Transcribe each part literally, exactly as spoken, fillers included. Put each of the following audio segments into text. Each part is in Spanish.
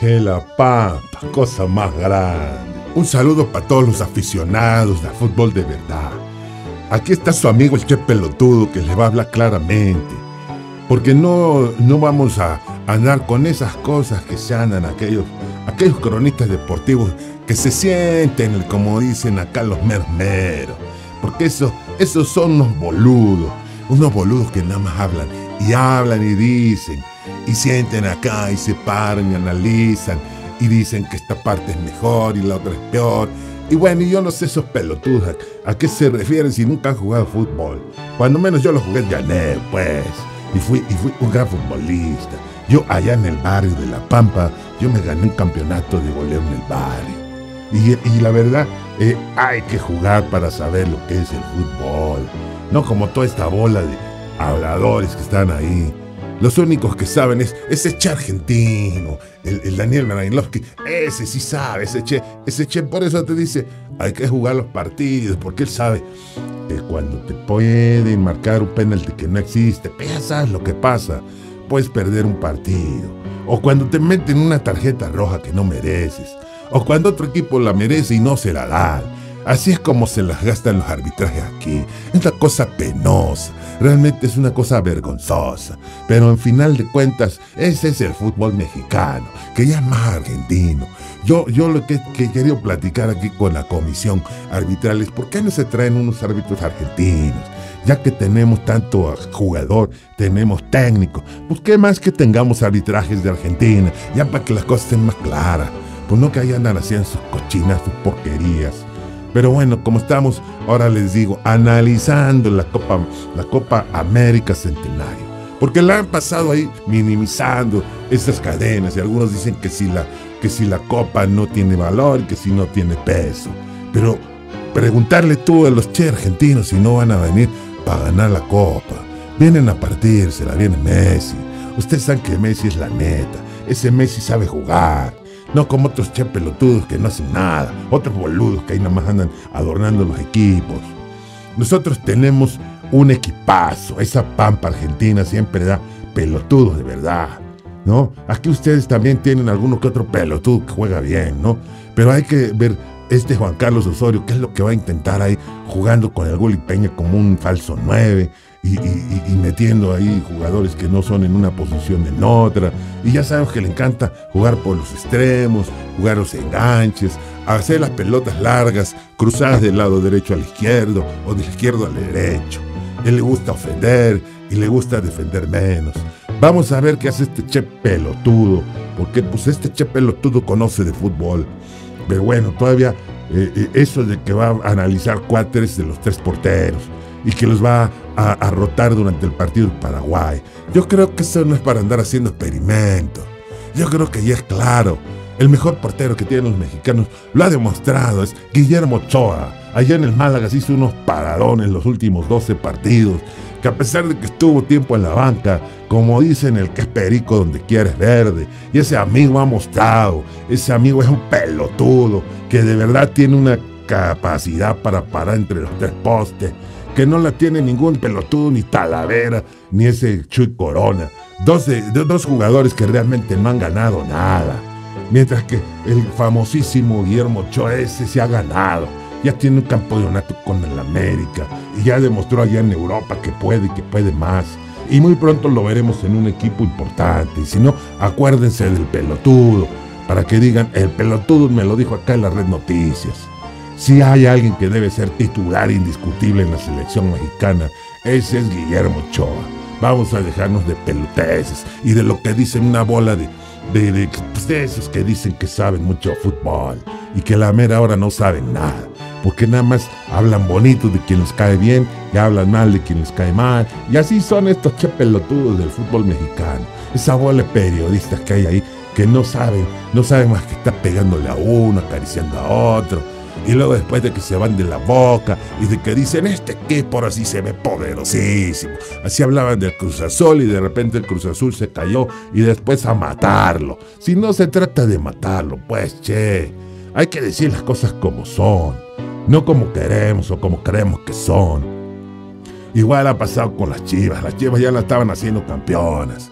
Che, la Pampa, cosa más grande. Un saludo para todos los aficionados del fútbol de verdad. Aquí está su amigo el Che Pelotudo que le va a hablar claramente. Porque no, no vamos a andar con esas cosas que se andan aquellos, aquellos cronistas deportivos que se sienten, como dicen acá, los mermeros. Porque esos, esos son unos boludos, unos boludos que nada más hablan y hablan y dicen, y sienten acá y se paran y analizan y dicen que esta parte es mejor y la otra es peor. Y bueno, y yo no sé esos pelotudos a, a qué se refieren si nunca han jugado fútbol. Cuando menos yo lo jugué en Llané, pues, y fui, y fui un gran futbolista. Yo allá en el barrio de La Pampa, yo me gané un campeonato de goleo en el barrio. Y, y la verdad, eh, hay que jugar para saber lo que es el fútbol. No como toda esta bola de habladores que están ahí. Los únicos que saben es ese Che argentino, el, el Daniel Marailovsky, ese sí sabe, ese Che, ese Che por eso te dice, hay que jugar los partidos, porque él sabe que cuando te pueden marcar un penalti que no existe, pues ya sabes lo que pasa, puedes perder un partido, o cuando te meten una tarjeta roja que no mereces, o cuando otro equipo la merece y no se la dan. Así es como se las gastan los arbitrajes aquí. Es una cosa penosa, realmente es una cosa vergonzosa. Pero en final de cuentas, ese es el fútbol mexicano, que ya es más argentino. Yo, yo lo que, que he querido platicar aquí con la comisión arbitral es ¿por qué no se traen unos árbitros argentinos? Ya que tenemos tanto jugador, tenemos técnico, pues qué más que tengamos arbitrajes de Argentina, ya para que las cosas estén más claras. Pues no que ahí andan haciendo sus cochinas, sus porquerías. Pero bueno, como estamos, ahora les digo, analizando la Copa, la Copa América Centenario. Porque la han pasado ahí minimizando esas cadenas y algunos dicen que si la, que si la Copa no tiene valor, que si no tiene peso. Pero preguntarle tú a los Che argentinos si no van a venir para ganar la Copa. Vienen a partírsela, viene Messi. Ustedes saben que Messi es la neta. Ese Messi sabe jugar. No como otros Che pelotudos que no hacen nada, otros boludos que ahí nada más andan adornando los equipos. Nosotros tenemos un equipazo, esa Pampa Argentina siempre da pelotudos de verdad, ¿no? Aquí ustedes también tienen alguno que otro pelotudo que juega bien, ¿no? Pero hay que ver este Juan Carlos Osorio, qué es lo que va a intentar ahí jugando con el Gulli Peña como un falso nueve. Y, y, y metiendo ahí jugadores que no son en una posición en otra. Y ya sabemos que le encanta jugar por los extremos, jugar los enganches, hacer las pelotas largas, cruzadas del lado derecho al izquierdo o del izquierdo al derecho. A él le gusta ofender y le gusta defender menos. Vamos a ver qué hace este Che pelotudo, porque pues este Che pelotudo conoce de fútbol. Pero bueno, todavía eh, eso de que va a analizar cuatres de los tres porteros y que los va a, a rotar durante el partido de Paraguay. Yo creo que eso no es para andar haciendo experimentos. Yo creo que ya es claro. El mejor portero que tienen los mexicanos lo ha demostrado, es Guillermo Ochoa. Allá en el Málaga se hizo unos paradones los últimos doce partidos, que a pesar de que estuvo tiempo en la banca, como dicen, el que es perico donde quiere es verde. Y ese amigo ha mostrado, ese amigo es un pelotudo, que de verdad tiene una capacidad para parar entre los tres postes, que no la tiene ningún pelotudo, ni Talavera, ni ese Chuy Corona. Dos, de, de, dos jugadores que realmente no han ganado nada. Mientras que el famosísimo Guillermo Ochoa ese se ha ganado. Ya tiene un campeonato con el América. Y ya demostró allá en Europa que puede y que puede más. Y muy pronto lo veremos en un equipo importante. Y si no, acuérdense del pelotudo. Para que digan, el pelotudo me lo dijo acá en la Red Noticias. Si hay alguien que debe ser titular indiscutible en la selección mexicana, ese es Guillermo Ochoa. Vamos a dejarnos de peloteces y de lo que dicen una bola de, de, de, pues de esos que dicen que saben mucho de fútbol y que a la mera hora no saben nada, porque nada más hablan bonito de quien les cae bien y hablan mal de quien les cae mal. Y así son estos Che pelotudos del fútbol mexicano. Esa bola de periodistas que hay ahí que no saben, no saben más que estar pegándole a uno, acariciando a otro. Y luego después de que se van de la boca y de que dicen este equipo ahora sí se ve poderosísimo. Así hablaban del Cruz Azul y de repente el Cruz Azul se cayó y después a matarlo. Si no se trata de matarlo, pues che, hay que decir las cosas como son, no como queremos o como creemos que son. Igual ha pasado con las Chivas, las Chivas ya la estaban haciendo campeonas.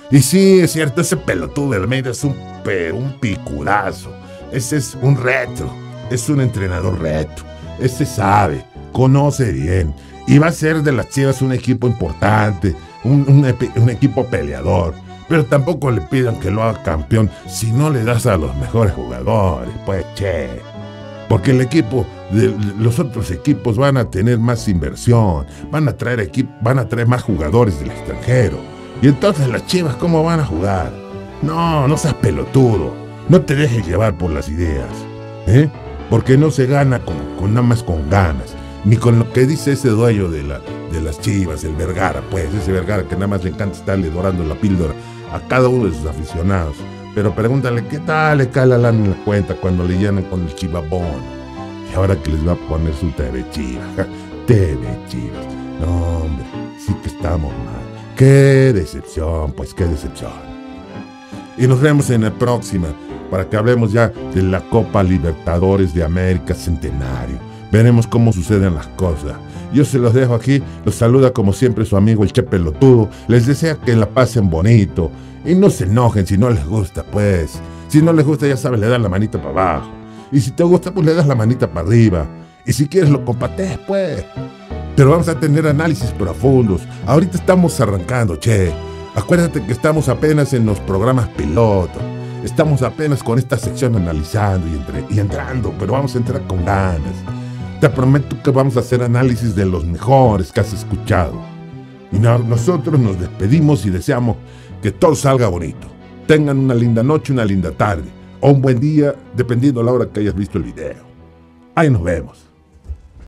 Y sí, es cierto, ese pelotudo de Almeida es un, pe, un picudazo. Ese es un retro, es un entrenador retro. Ese sabe, conoce bien. Y va a ser de las Chivas un equipo importante, un, un, un equipo peleador. Pero tampoco le pidan que lo haga campeón si no le das a los mejores jugadores, pues che. Porque el equipo, de, los otros equipos van a tener más inversión, van a traer equipo, van a traer más jugadores del extranjero. Y entonces las Chivas, ¿cómo van a jugar? No, no seas pelotudo, no te dejes llevar por las ideas, ¿eh? Porque no se gana con, con nada más con ganas, ni con lo que dice ese dueño de, la, de las Chivas, el Vergara, pues, ese Vergara que nada más le encanta estarle dorando la píldora a cada uno de sus aficionados. Pero pregúntale qué tal le cae la lana en la cuenta cuando le llenan con el chivabón. Y ahora que les va a poner su T V Chivas. T V Chivas. No, hombre, sí que estamos mal. Qué decepción, pues qué decepción. Y nos vemos en la próxima para que hablemos ya de la Copa Libertadores de América Centenario. Veremos cómo suceden las cosas. Yo se los dejo aquí, los saluda como siempre su amigo el Che Pelotudo. Les desea que la pasen bonito y no se enojen si no les gusta, pues. Si no les gusta, ya sabes, le das la manita para abajo. Y si te gusta, pues le das la manita para arriba. Y si quieres, lo compartes, pues. Pero vamos a tener análisis profundos. Ahorita estamos arrancando, che. Acuérdate que estamos apenas en los programas pilotos. Estamos apenas con esta sección analizando y, entre, y entrando, pero vamos a entrar con ganas. Te prometo que vamos a hacer análisis de los mejores que has escuchado. Y no, nosotros nos despedimos y deseamos que todo salga bonito. Tengan una linda noche, una linda tarde o un buen día, dependiendo de la hora que hayas visto el video. Ahí nos vemos.